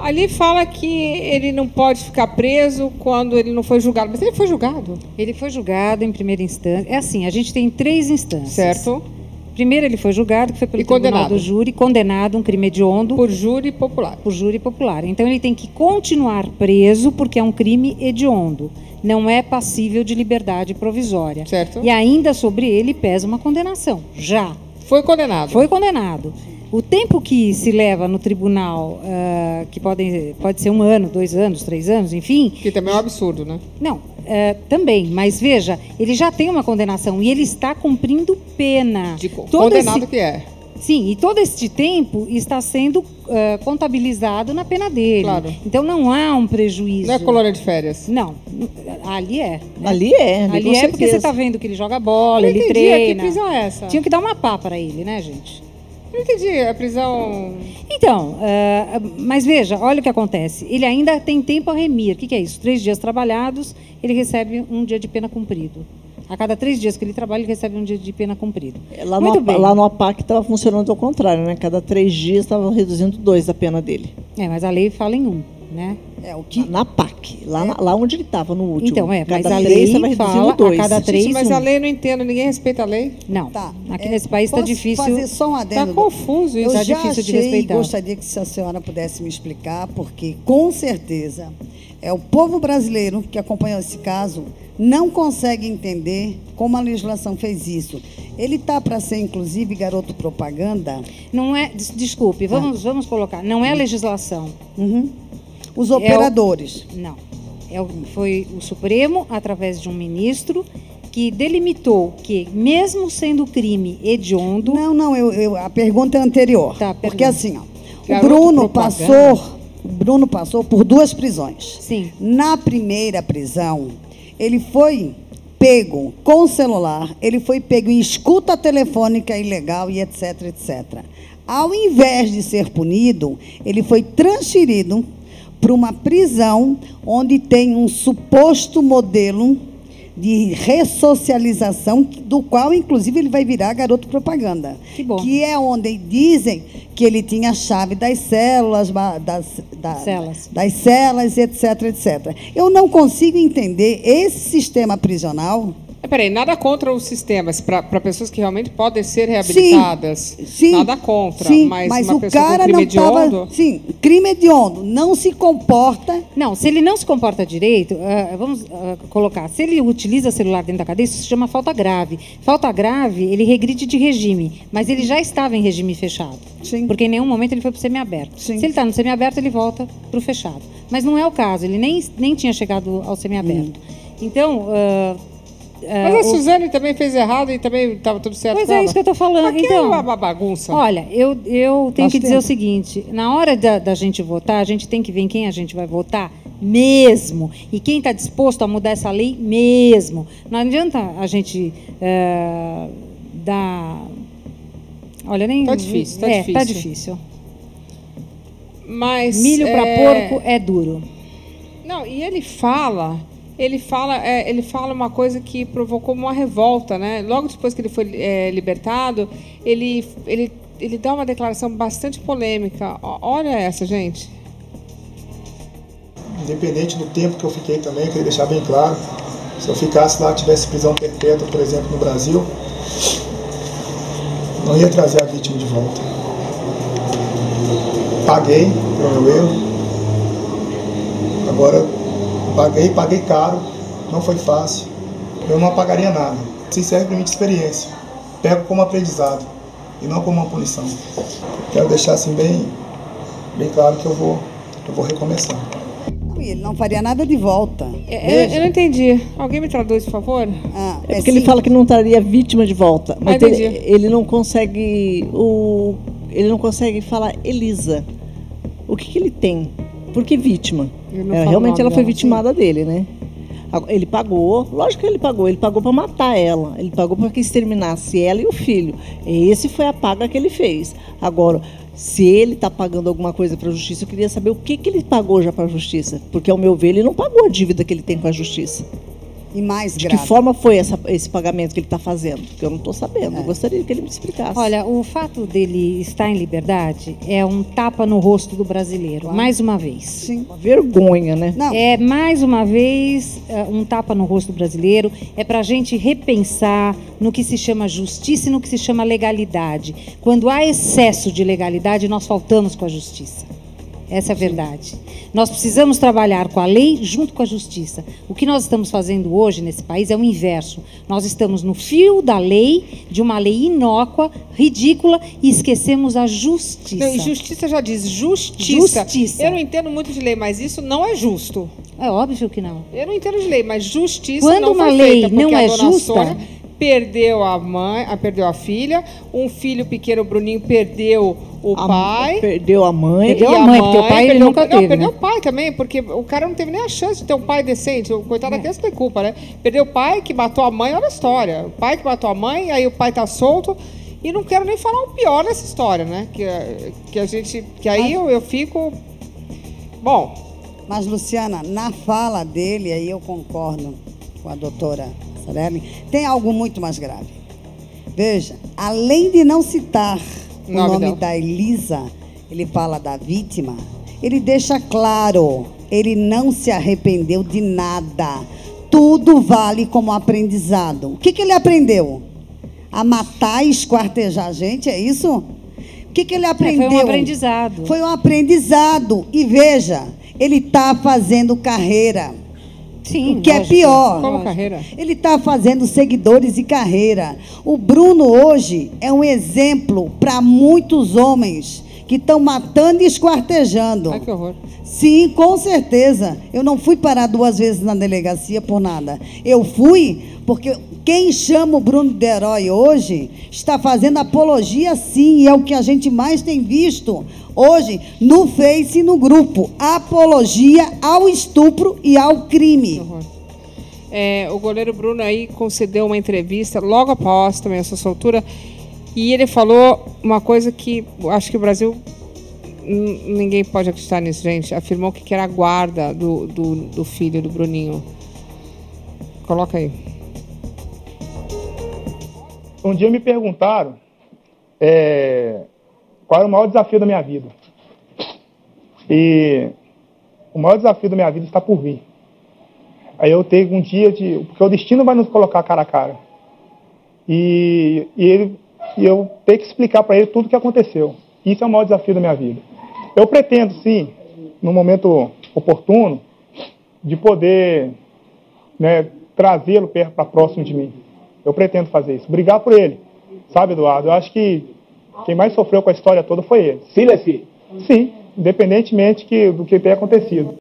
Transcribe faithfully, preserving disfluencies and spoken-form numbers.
Ali fala que ele não pode ficar preso quando ele não foi julgado. Mas ele foi julgado? Ele foi julgado em primeira instância. É assim, a gente tem três instâncias. Certo. Primeiro ele foi julgado, que foi pelo E Tribunal condenado. do Júri, condenado, um crime hediondo. Por júri popular. Por júri popular. Então ele tem que continuar preso porque é um crime hediondo. Não é passível de liberdade provisória. Certo. E ainda sobre ele pesa uma condenação. Já. Foi condenado. Foi condenado. O tempo que se leva no tribunal, uh, que pode, pode ser um ano, dois anos, três anos, enfim... Que também é um absurdo, né? Não, uh, também. Mas, veja, ele já tem uma condenação e ele está cumprindo pena. De condenado esse... que é. Sim, e todo este tempo está sendo uh, contabilizado na pena dele. Claro. Então não há um prejuízo. Não é colônia de férias? Não, ali é. Né? Ali é. Ali, ali é porque você está vendo que ele joga bola, ele entendi, treina. Que prisão é essa? Tinha que dar uma pá para ele, né, gente? Eu não entendi, a prisão... Então, uh, mas veja, olha o que acontece. Ele ainda tem tempo a remir. O que, que é isso? Três dias trabalhados, ele recebe um dia de pena cumprido. A cada três dias que ele trabalha, ele recebe um dia de pena cumprido. Lá Muito no, bem. Lá no A P A C estava funcionando ao contrário, né? Cada três dias estava reduzindo dois da pena dele. É, mas a lei fala em um, né? É, o que... Na P A C, lá, é. na, lá onde ele estava, no último. Então, é, mas cada a três lei fala dois. a cada três, Mas um. a lei eu não entendo, ninguém respeita a lei? Não, tá. aqui é, nesse país está difícil. fazer só um adendo. Está confuso isso. Eu Tá já difícil de achei, respeitar. gostaria que se a senhora pudesse me explicar, porque, com certeza, é o povo brasileiro que acompanhou esse caso não consegue entender como a legislação fez isso. Ele está para ser, inclusive, garoto propaganda? Não é, des- desculpe, vamos, ah. vamos colocar, não é a legislação. Uhum. Os operadores. É o, não. É o, foi o Supremo, através de um ministro, que delimitou que, mesmo sendo crime hediondo... Não, não, eu, eu, a pergunta é anterior. Tá, porque pergunta. assim, ó, o Garoto Bruno propaganda. passou, o Bruno passou por duas prisões. Sim. Na primeira prisão, ele foi pego com celular, ele foi pego em escuta telefônica ilegal e etc, etcétera. Ao invés de ser punido, ele foi transferido para uma prisão onde tem um suposto modelo de ressocialização, do qual, inclusive, ele vai virar garoto propaganda. Que bom. Que é onde dizem que ele tinha a chave das células, das, da, Celas. das celas, etc, etcétera. Eu não consigo entender esse sistema prisional. É, peraí, nada contra os sistemas, para pessoas que realmente podem ser reabilitadas. Sim, sim, nada contra, sim, mas, mas uma o pessoa cara com crime não estava... hediondo... Sim, crime hediondo, não se comporta... Não, se ele não se comporta direito, uh, vamos uh, colocar, se ele utiliza celular dentro da cadeia, isso se chama falta grave. Falta grave, ele regride de regime, mas ele já estava em regime fechado. Sim. Porque em nenhum momento ele foi para o semiaberto. Sim. Se ele está no semiaberto, ele volta para o fechado. Mas não é o caso, ele nem, nem tinha chegado ao semiaberto. Hum. Então... Uh, Mas a Suzane também fez errado e também estava tudo certo. Pois é, isso que eu estou falando. Aqui então, é uma bagunça. Olha, eu, eu tenho Nós que dizer temos. o seguinte, na hora da, da gente votar, a gente tem que ver em quem a gente vai votar mesmo. E quem está disposto a mudar essa lei mesmo. Não adianta a gente é, dar... Olha, nem... Tá difícil, tá é, difícil. Tá difícil. Mas, Milho para é... porco é duro. Não, e ele fala... Ele fala, é, ele fala uma coisa que provocou uma revolta, né? Logo depois que ele foi é, libertado, ele, ele, ele dá uma declaração bastante polêmica. O, olha essa, gente. Independente do tempo que eu fiquei também, eu queria deixar bem claro, se eu ficasse lá, tivesse prisão perpétua, por exemplo, no Brasil, não ia trazer a vítima de volta. Paguei pelo meu erro. Agora, paguei, paguei caro, não foi fácil. Eu não apagaria nada. Isso serve para mim de experiência. Pego como aprendizado e não como uma punição. Quero deixar assim bem, bem claro que eu vou, eu vou recomeçar. Ele não faria nada de volta. É, eu, eu não entendi. Alguém me traduz, por favor? Ah, É porque ele fala que não traria vítima de volta, mas Ah, ele, entendi. ele não consegue o ele não consegue falar Elisa. O que, que ele tem? Por que vítima? Ele não É, fala o realmente nome ela foi dela, vitimada dele, né? Agora, ele pagou, lógico que ele pagou, ele pagou para matar ela, ele pagou para que exterminasse ela e o filho. Esse foi a paga que ele fez. Agora, se ele está pagando alguma coisa para a justiça, eu queria saber o que, que ele pagou já para a justiça, porque, ao meu ver, ele não pagou a dívida que ele tem com a justiça. E mais De grave. que forma foi essa, esse pagamento que ele está fazendo? Porque eu não estou sabendo. É. Eu gostaria que ele me explicasse. Olha, o fato dele estar em liberdade é um tapa no rosto do brasileiro, mais uma vez. Sim. Uma vergonha, né? Não. É, mais uma vez, é, um tapa no rosto do brasileiro. É para a gente repensar no que se chama justiça e no que se chama legalidade. Quando há excesso de legalidade, nós faltamos com a justiça. Essa é a verdade. Nós precisamos trabalhar com a lei junto com a justiça. O que nós estamos fazendo hoje nesse país é o inverso. Nós estamos no fio da lei, de uma lei inócua, ridícula, e esquecemos a justiça. Não, e justiça já diz justiça. Justiça. Eu não entendo muito de lei, mas isso não é justo. É óbvio que não. Eu não entendo de lei, mas justiça Quando não uma foi lei feita, porque não a é dona justa- Sônia perdeu a mãe, a, perdeu a filha, um filho pequeno, o Bruninho, perdeu o A- pai. Perdeu a mãe. Perdeu e a mãe, porque o pai ele perdeu- nunca não, teve, perdeu né? o pai também, porque o cara não teve nem a chance de ter um pai decente. O coitado É. da criança tem culpa, né? Perdeu o pai que matou a mãe, olha a história. O pai que matou a mãe, aí o pai tá solto. E não quero nem falar o pior nessa história, né? Que, que a gente. Que aí eu, eu fico. Bom, Mas, Luciana, na fala dele, aí eu concordo com a doutora Sarelli, tem algo muito mais grave. Veja, além de não citar o Nome nome dela. da Elisa, ele fala da vítima, ele deixa claro, ele não se arrependeu de nada. Tudo vale como aprendizado. O que, que ele aprendeu? A matar e esquartejar a gente, é isso? O que, que ele É, aprendeu? foi um aprendizado. Foi um aprendizado. E veja, ele está fazendo carreira. Sim, O que é lógico. pior. como carreira? Ele está fazendo seguidores e carreira. O Bruno hoje é um exemplo para muitos homens que estão matando e esquartejando. Ai, que horror. Sim, com certeza. Eu não fui parar duas vezes na delegacia por nada. Eu fui porque quem chama o Bruno de herói hoje está fazendo apologia, sim, e é o que a gente mais tem visto hoje no Face e no grupo. Apologia ao estupro e ao crime. Horror. É, o goleiro Bruno aí concedeu uma entrevista logo após também a sua soltura e ele falou uma coisa que acho que o Brasil n- ninguém pode acreditar nisso, gente. Afirmou que era a guarda do, do, do filho do Bruninho. Coloca aí. Um dia me perguntaram é, qual era o maior desafio da minha vida. E o maior desafio da minha vida está por vir. Aí eu tenho um dia de... Porque o destino vai nos colocar cara a cara. E, e, ele, e eu tenho que explicar para ele tudo o que aconteceu. Isso é o maior desafio da minha vida. Eu pretendo, sim, no momento oportuno, de poder, né, trazê-lo para próximo de mim. Eu pretendo fazer isso. Brigar por ele. Sabe, Eduardo? Eu acho que quem mais sofreu com a história toda foi ele. Sim, Leslie. Sim, independentemente que, do que tenha acontecido.